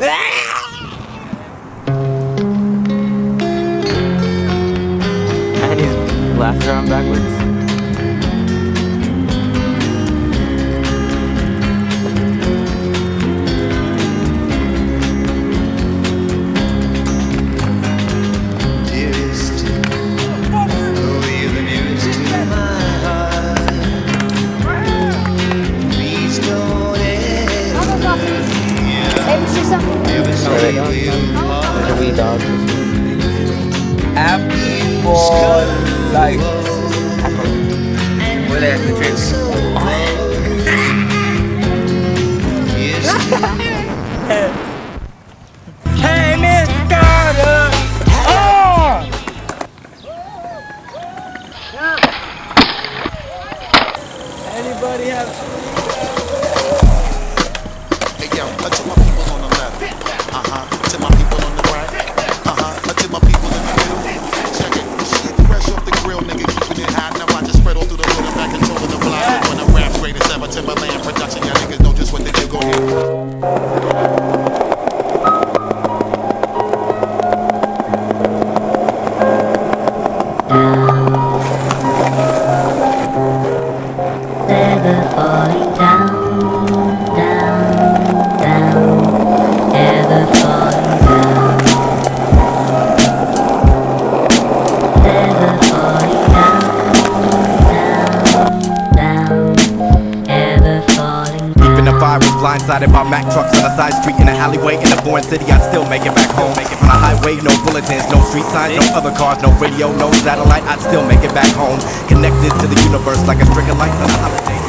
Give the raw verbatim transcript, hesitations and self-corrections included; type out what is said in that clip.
And his glasses are on backwards. Apple light. Where they at the train? Hey, Miss Carter! Oh! Anybody have? Hey yo, to my people on the left. Uh huh. To my people on the right. Uh huh. To my people in the middle. Check it. Shit fresh off the grill, nigga. Keeping it hot. Now I just spread all through the hood. I'm back controlling the block. When I'm rap's greatest ever. Timberland production. Y'all niggas know just what they do. Go ahead. Never falling down, down, down, ever falling down, never falling down, down, down, ever falling down. Even if I was blindsided by Mack trucks on a side street in an alleyway in a foreign city, I'd still make it back home. Make it on a highway, no bulletins, no street signs, no other cars, no radio, no satellite, I'd still make it back home. Connected to the universe like a string of lights on a holiday.